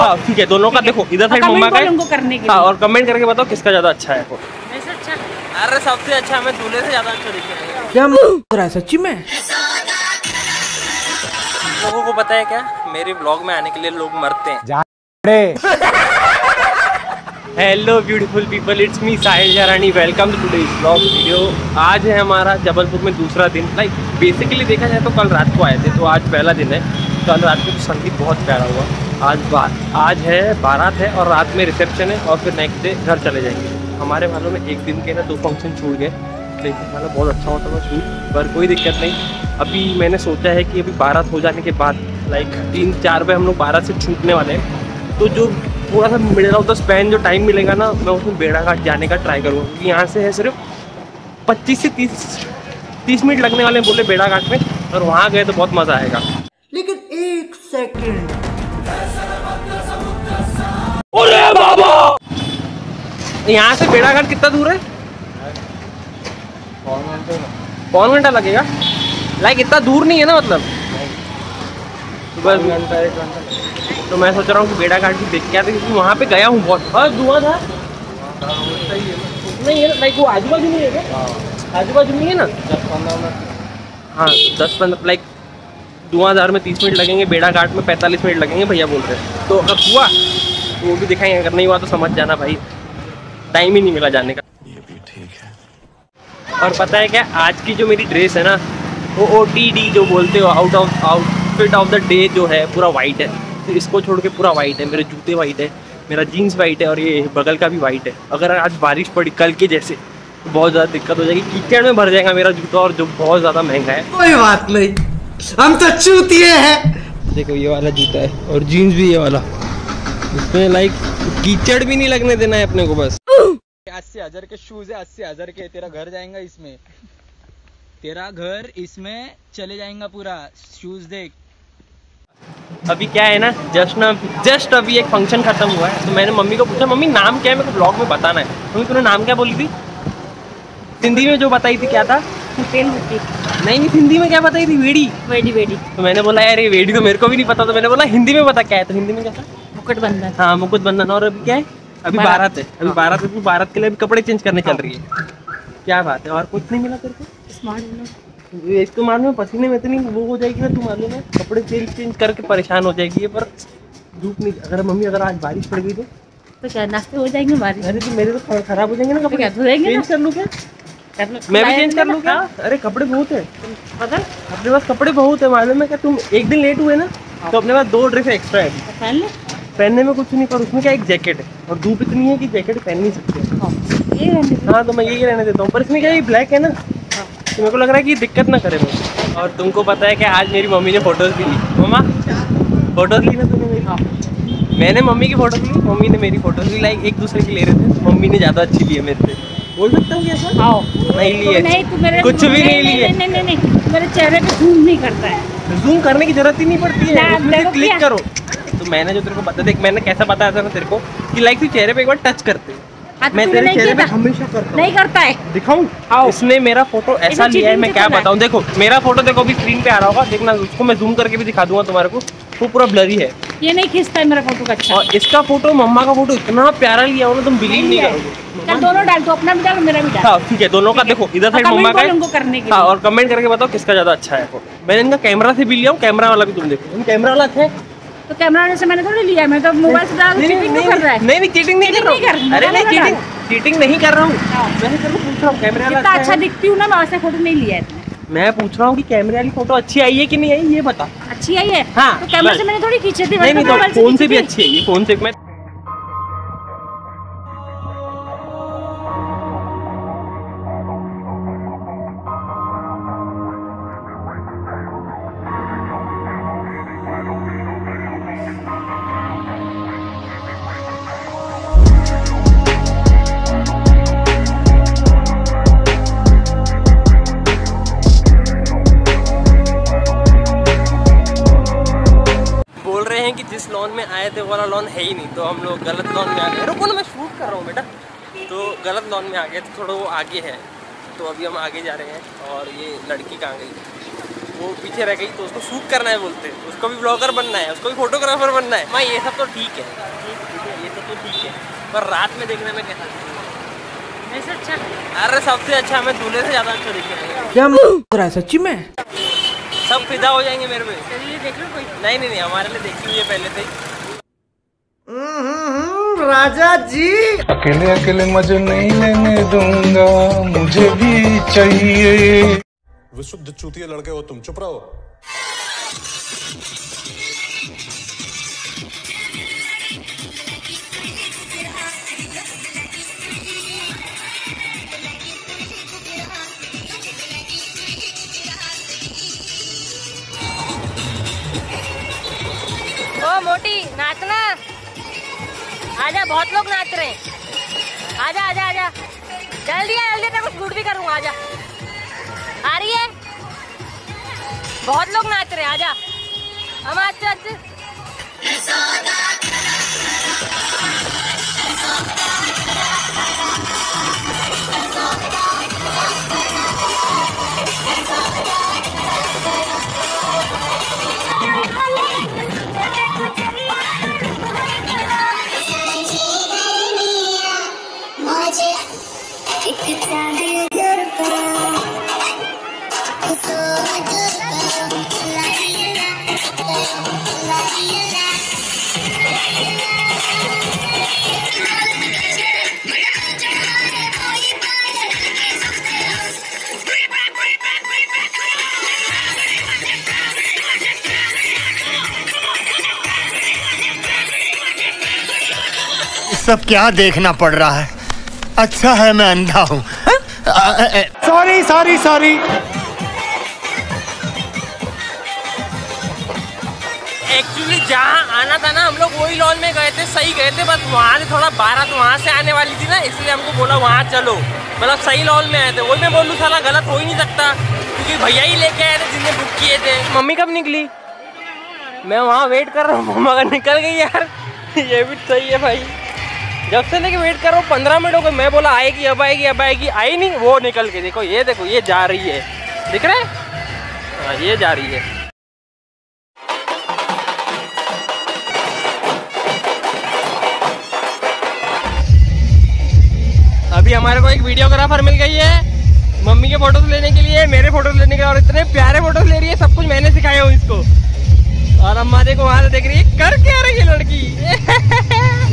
हाँ ठीक है, दोनों का देखो, इधर साइड मम्मा का है। हाँ, और कमेंट करके बताओ किसका ज्यादा अच्छा है। अच्छा, अरे सबसे अच्छा हमें दूल्हे से ज्यादा अच्छा दिखेगा। क्या रहा है सच्ची में? लोगों को पता है क्या, मेरे ब्लॉग में आने के लिए लोग मरते हैं। Hello beautiful people, it's me Sahil Jarani, welcome to today's blog video. आज है हमारा जबलपुर में दूसरा दिन। लाइक बेसिकली देखा जाए तो कल रात को आए थे, तो आज पहला दिन है। कल रात को तो संगीत बहुत प्यारा हुआ। आज है बारात है और रात में रिसेप्शन है और फिर नेक्स्ट डे घर चले जाएंगे। हमारे वालों में एक दिन के ना 2 फंक्शन छूट गए, लेकिन वाला बहुत अच्छा होता था शूट, पर कोई दिक्कत नहीं। अभी मैंने सोचा है कि अभी बारात हो जाने के बाद लाइक 3-4 बजे हम लोग बारात से छूटने वाले हैं, तो जो थोड़ा सा मिल रहा होता स्पैन जो टाइम मिलेगा ना, मैं उसमें बेड़ा घाट जाने का ट्राई करूँगा, क्योंकि यहाँ से है सिर्फ 25 से 30 मिनट लगने वाले बोले बेड़ा घाट में, और वहाँ गए तो बहुत मज़ा आएगा। लेकिन 1 सेकेंड, अरे बाबा, यहाँ से बेड़ा घाट कितना दूर है? पौन घंटा लगेगा। लाइक इतना दूर नहीं है ना, मतलब सुबह घंटा 1 घंटा। तो मैं सोच रहा हूँ कि बेड़ा घाट भी देख के आते, क्योंकि वहाँ पे गया हूँ बहुत। हाँ धुआं था नहीं है, लाइक वो आजू बाजू नहीं है क्या? आजू बाजू नहीं है ना? 10-15 मिनट। हाँ 10-15, लाइक धुआंधार में 30 मिनट लगेंगे, बेड़ा घाट में 45 मिनट लगेंगे भैया बोल रहे हैं। तो अगर हुआ तो वो भी दिखाएंगे, अगर नहीं हुआ तो समझ जाना भाई टाइम ही नहीं मिला जाने का। ये भी ठीक है। और पता है क्या, आज की जो मेरी ड्रेस है ना, वो OTD जो बोलते हो, आउटफिट ऑफ द डे जो है, पूरा वाइट है। तो इसको छोड़ के पूरा वाइट है, मेरे जूते वाइट है, मेरा जीन्स वाइट है, और ये बगल का भी वाइट है। अगर आज बारिश पड़ी कल के जैसे तो बहुत ज़्यादा दिक्कत हो जाएगी, कीचड़ में भर जाएगा मेरा जूता, और जो बहुत ज़्यादा महंगा है। कोई बात नहीं, हम तो चूतिए हैं। देखो ये वाला जूता है और जीन्स भी ये वाला, इसमें लाइक कीचड़ भी नहीं लगने देना है अपने को बस। 80,000 के शूज है, 80,000 के। तेरा घर जाएगा इसमें, तेरा घर इसमें चले जाएगा पूरा। शूज देख। अभी क्या है ना, जस्ट अभी एक फंक्शन खत्म हुआ है, तो मैंने मम्मी को पूछा, मम्मी नाम क्या है, मेरे को ब्लॉग में बताना है। मम्मी तूने नाम क्या बोली थी? हिंदी में जो बताई थी क्या था? नहीं, हिंदी में क्या बताई थी? वेडी। तो मैंने बोला यार ये वेडी तो मेरे को भी नहीं पता, तो मैंने बोला हिंदी में बता क्या है। तो हिंदी में क्या था? मुकुट बंधन। हाँ मुकुट बंधन। और अभी क्या है? अभी बारात है। अभी बारात है, बारात के लिए अभी कपड़े चेंज करने चल रही है। क्या बात है, और कुछ नहीं मिला तेरे को? इसको मालूम है, पसीने में इतनी वो हो जाएगी ना, तू मालूम है कपड़े चेंज करके परेशान हो जाएगी। पर धूप नहीं, अगर मम्मी अगर आज बारिश पड़ गई तो क्या नाश्ते हो जाएंगे बारिश? अरे तो मेरे तो खराब हो जाएंगे ना कपड़े। चेंज कर लूँ क्या? मैं भी चेंज कर लूँ क्या? अरे कपड़े बहुत है, पता है अपने पास कपड़े बहुत है, मालूम है क्या? तुम एक दिन लेट हुए ना, तो अपने पास 2 ड्रेस एक्स्ट्रा है। पहनने में कुछ नहीं, पर उसमें क्या एक जैकेट है, और धूप इतनी है कि जैकेट पहन नहीं सकते। हाँ तो मैं यही रहने देता हूँ, पर इसमें क्या ये ब्लैक है ना, तो मेरे को लग रहा है कि दिक्कत ना करे मुझे। और तुमको पता है कि आज मेरी मम्मी ने फोटोज भी ली। मम्मा फोटोज ली ना तूने मेरी? मैंने मम्मी की फोटोज ली, मम्मी ने मेरी फोटोज ली। लाइक एक दूसरे की ले रहे थे, मम्मी ने ज़्यादा अच्छी ली है मेरे से। बोल सकता हूँ ऐसा? हाँ नहीं ली है, कुछ भी नहीं ली है। नहीं, मेरे चेहरे पे जूम नहीं करता है। जूम करने की जरूरत ही नहीं पड़ती है, उसमें से क्लिक करो। तो मैंने जो तेरे को बता, देख मैंने कैसा बताया था ना तेरे को, कि लाइक तू चेहरे पे एक बार टच करते, मैं तेरे चेहरे पे हमेशा करता हूँ। नहीं करता है। दिखाऊं? इसने मेरा फोटो ऐसा लिया है, मैं क्या बताऊं। देखो मेरा फोटो देखो अभी स्क्रीन पे आ रहा होगा, देखना, उसको मैं जूम करके भी दिखा दूंगा तुम्हारे को, वो पूरा ब्लरी है। ये नहीं खींचता है मेरा फोटो का। अच्छा, और इसका फोटो, मम्मा का फोटो इतना प्यारा लिया हो ना, तुम बिलीव नहीं करोगे। दोनों डाल दो, अपना भी डालो मेरा भी डाल। हाँ ठीक है, दोनों का देखो, इधर साइड मम्मा का है। हाँ, और कमेंट करके बताओ किसका ज्यादा अच्छा है फोटो। मैंने इनका कैमरा से भी लिया हूँ, कैमरा वाला भी तुम देखो, कैमरा वाला अच्छा है। तो कैमरा वाले से मैंने थोड़ी लिया, मैं तो मोबाइल से डाल चीटिंग नहीं कर रहा है। नहीं चीटिंग नहीं कर रहा हूँ। अरे नहीं चीटिंग नहीं कर रहा हूँ, मैं तेरे को पूछ रहा हूँ कैमरे वाला कितना अच्छा दिखती हूँ ना, मैं वैसे फोटो नहीं लिया है। मैं पूछ रहा हूँ कि कैमरे वाली फोटो अच्छी आई है कि नहीं आई, ये बता। अच्छी आई है? हाँ तो कैमरे से मैंने थोड़ी खींची थी। नहीं तो फोन से भी अच्छी है ये, फोन से मैं कि जिस लॉन में आए थे वो वाला लॉन है ही नहीं, तो हम लोग गलत लॉन में आ गए। रुको ना, मैं शूट कर रहा हूँ बेटा। तो गलत लॉन में आ गए, तो थोड़ा वो आगे है, तो अभी हम आगे जा रहे हैं। और ये लड़की कहाँ गई? वो पीछे रह गई तो उसको शूट करना है बोलते, उसको भी ब्लॉगर बनना है, उसको भी फोटोग्राफर बनना है। मैं ये सब तो ठीक है, ये सब तो ठीक है, पर रात में देखने में कैसा ऐसा अच्छा? अरे सबसे अच्छा, मैं दूल्हे से ज्यादा अच्छा दिखने क्या रहा है सच्ची में? सब फिदा हो जाएंगे मेरे पे। चलिए देख लो कोई। नहीं, हमारे लिए देखी हुई है पहले से। राजा जी अकेले अकेले मजे नहीं लेने दूंगा, मुझे भी चाहिए। विशुद्ध चूतिया लड़के हो तुम, चुप रहो। ओ मोटी नाचना, आजा, बहुत लोग नाच रहे हैं। आजा आजा आजा, जल्दी आ, जल्दी, तेरे को शूट भी करूँगा। आजा, आ रही है, बहुत लोग नाच रहे हैं। आजा, हम आज सब क्या देखना पड़ रहा है? अच्छा है मैं अंधा हूँ। Sorry sorry sorry. एक्चुअली जहाँ आना था ना, हम लोग वही लॉन में गए थे, सही गए थे, बस वहाँ से थोड़ा बारात वहाँ से आने वाली थी ना, इसलिए हमको बोला वहाँ चलो, मतलब सही लॉन में आए थे। वही मैं बोलूँ साला गलत हो ही नहीं सकता, क्योंकि भैया ही लेके आए थे जिन्हें बुक किए थे। मम्मी कब निकली? मैं वहाँ वेट कर रहा हूँ, मम्मा का निकल गई यार। ये भी सही है भाई, जब से लेके वेट कर रहा हूँ 15 मिनट हो गए। मैं बोला आएगी अब आएगी अब आएगी, आई नहीं, वो निकल के देखो, ये जा रही है, दिख रहा है? हाँ, ये जा रही है। अभी हमारे को एक वीडियोग्राफर मिल गई है मम्मी के फोटोज लेने के लिए, मेरे फोटोज लेने के लिए, और इतने प्यारे फोटोज ले रही है, सब कुछ मैंने सिखाया हूँ इसको। और अम्मा देखो वहां से देख रही है, कर क्या रही है लड़की।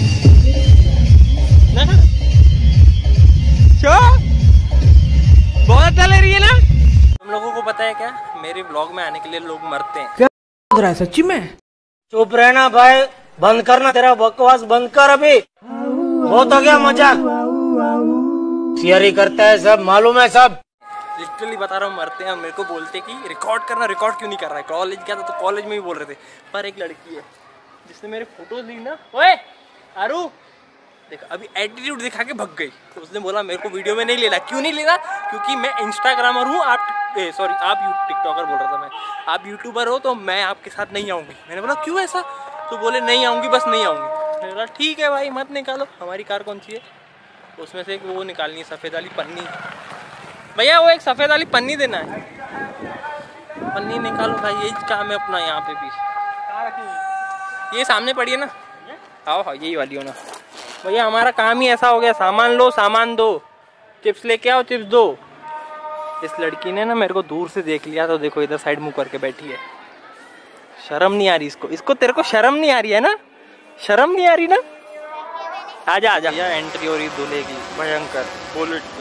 बहुत अच्छा ले रही है ना। तुम लोगों को पता है क्या, मेरे ब्लॉग में आने के लिए लोग मरते हैं। क्या रहा है सच्ची में? चुप रहना भाई, बंद करना, तेरा बकवास बंद कर अभी, बहुत हो गया मजाक। थियरी करता है सब, मालूम है सब। लिटरली बता रहा हूँ, मरते हैं। मेरे को बोलते कि रिकॉर्ड करना, रिकॉर्ड क्यों नहीं कर रहा है? कॉलेज गया था तो कॉलेज में भी बोल रहे थे, पर एक लड़की है जिसने मेरे फोटोज ली ना, ओए आरू देख, अभी एटीट्यूड दिखा के भग गई। तो उसने बोला मेरे को वीडियो में नहीं लेना। क्यों नहीं लेना? क्योंकि मैं इंस्टाग्रामर हूँ, आप टिकटॉकर बोल रहा था मैं, आप यूट्यूबर हो, तो मैं आपके साथ नहीं आऊँगी। मैंने बोला क्यों ऐसा? तो बोले नहीं आऊँगी, बस नहीं आऊँगी। मैंने बोला ठीक है भाई, मत निकालो। हमारी कार कौन सी है? उसमें से एक वो निकालनी है, सफ़ेद वाली पन्नी। भैया वो एक सफ़ेद वाली पन्नी देना है, पन्नी निकालो भाई, यही काम है अपना यहाँ पे भी। ये सामने पड़ी है ना, आओ हाँ यही वाली हो ना भैया। हमारा काम ही ऐसा हो गया, सामान लो सामान दो, चिप्स लेके आओ चिप्स दो। इस लड़की ने ना मेरे को दूर से देख लिया, तो देखो इधर साइड मुंह करके बैठी है। शर्म नहीं आ रही इसको तेरे को शर्म नहीं आ रही है ना? शर्म नहीं आ रही ना? आजा आजा। भैया एंट्री हो रही दूल्हे की, भयंकर बुलेट पे।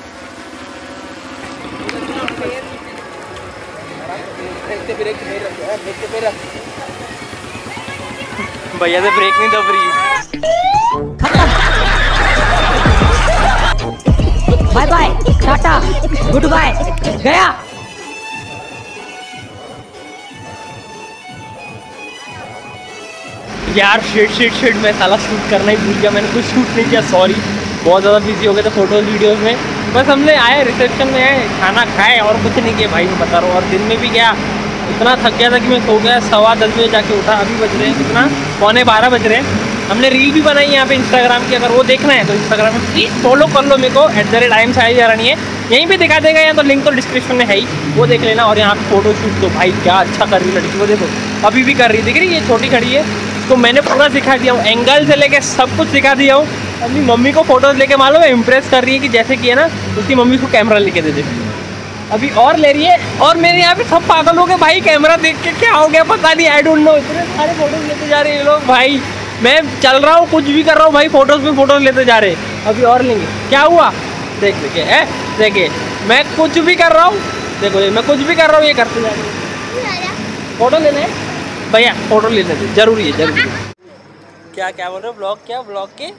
भैया से ब्रेक नहीं दब रही। Bye bye, tata, goodbye, गया। यार शिट मैं साला शूट करना ही भूल गया, मैंने कुछ शूट नहीं किया, सॉरी। बहुत ज़्यादा बिजी हो गए थे फोटोज वीडियोस में। बस हमने आए, रिसेप्शन में आए, खाना खाए और कुछ नहीं किया भाई, मैं बता रहा हूँ। और दिन में भी गया, इतना थक गया था कि मैं सो गया। 10:15 बजे जाके उठा। अभी बज रहे हैं कितना, 11:15 बज रहे हैं। हमने रील भी बनाई यहाँ पे इंस्टाग्राम की, अगर वो देखना है तो इंस्टाग्राम में प्लीज़ फॉलो कर लो मेरे को @IM साहिल जारानी है, यहीं पे दिखा देगा, या तो लिंक तो डिस्क्रिप्शन में है ही, वो देख लेना। और यहाँ पे फोटो शूट तो भाई क्या अच्छा कर रही है लड़की, वो देखो अभी भी कर रही है, दिख रही है ये छोटी खड़ी है, तो मैंने पूरा सिखा दिया हूँ, एंगल से लेके सब कुछ सिखा दिया हूँ। अपनी मम्मी को फोटोज लेके मालूम है इम्प्रेस कर रही है कि जैसे कि है ना उसकी मम्मी को कैमरा लेके दे दे। अभी और ले रही है, और मेरे यहाँ पे सब पागल हो गए भाई कैमरा देख के, क्या हो गया पता नहीं, आई डोंट नो, इतने सारे फोटोज लेते जा रहे हैं लोग भाई। मैं चल रहा हूँ कुछ भी कर रहा हूँ भाई, फोटोज में फोटोज लेते जा रहे हैं। अभी और लेंगे, क्या हुआ देख देखिए, देखिए मैं कुछ भी कर रहा हूँ, देखो मैं कुछ भी कर रहा हूँ ये करते जा रहे हैं। फोटो लेना है भैया, फोटो लेने दे, जरूरी है जरूरी है। क्या बोल रहे हो, ब्लॉग क्या, ब्लॉग के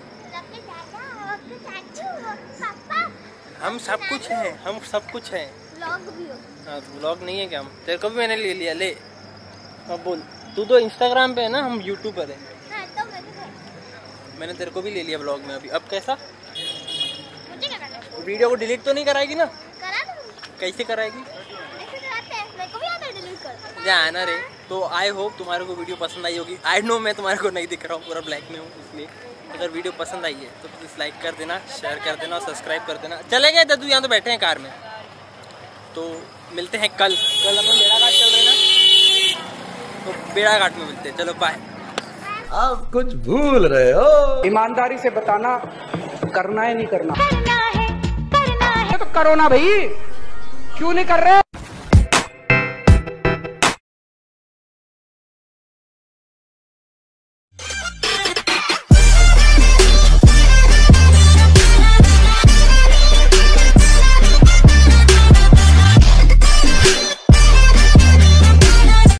हम सब कुछ हैं, हम सब कुछ हैं। हाँ तो ब्लॉग नहीं है क्या, हम तेरे को भी मैंने ले लिया, ले अब बोल, तू तो इंस्टाग्राम पे है ना, हम यूट्यूबर है। मैंने तेरे को भी ले लिया ब्लॉग में अभी, अब कैसा वीडियो को डिलीट तो नहीं कराएगी ना? कैसे कराएगी? जाना रे। तो आई होप तुम्हारे को वीडियो पसंद आई होगी। आई नो मैं तुम्हारे को नहीं दिख रहा हूँ, पूरा ब्लैक में हूँ, इसलिए अगर वीडियो पसंद आई है तो प्लीज़ लाइक कर देना, शेयर कर देना और सब्सक्राइब कर देना। चले गए दादू, यहाँ तो बैठे हैं कार में, तो मिलते हैं कल अपन बेड़ाघाट चल रहे ना, तो बेड़ाघाट में मिलते हैं। चलो बाय। आप कुछ भूल रहे हो, ईमानदारी से बताना करना है नहीं करना, तो करो ना भाई, क्यों नहीं कर रहे?